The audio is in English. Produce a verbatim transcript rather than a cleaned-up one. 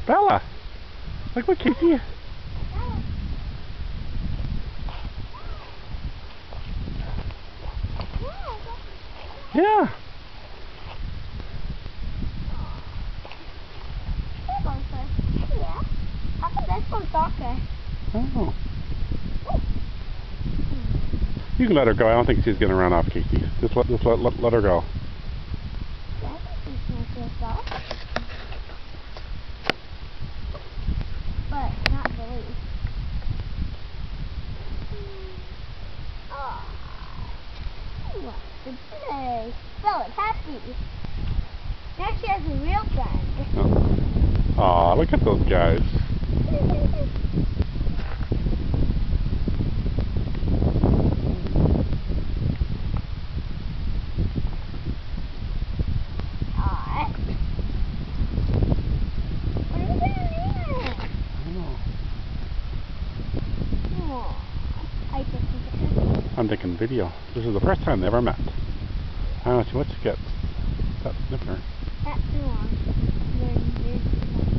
Bella! Look what Casey... Yeah! Yeah. How come this one's darker? Oh. You can let her go. I don't think she's going to run off, Casey. Just let, just let, let, let her go. Yeah, I think she's going to feel soft. But not really. Oh. What's the day? Bella's happy. Now she has a real friend. Oh. Aw, look at those guys. I'm taking video. This is the first time they ever met. I don't know, what's she get? That sniffer. That's too long.